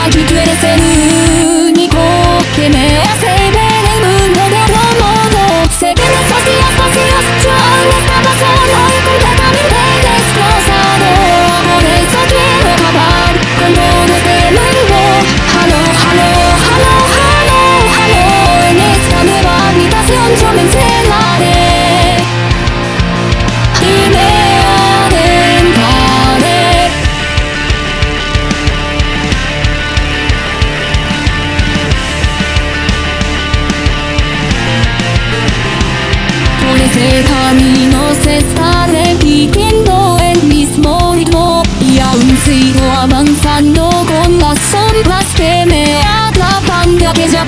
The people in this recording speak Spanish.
Aquí tú eres el único que me hace ver el mundo de otro modo. Sé que en esos días vacíos yo aún estaba solo y completamente destrozado. Por eso quiero acabar con todo este mundo. Halo, halo, halo, halo, halo. En esta nueva habitación yo me encerraré y me adentraré. Por ese camino se está repitiendo el mismo ritmo y aún sigo avanzando con las sombras que me atrapan de aquella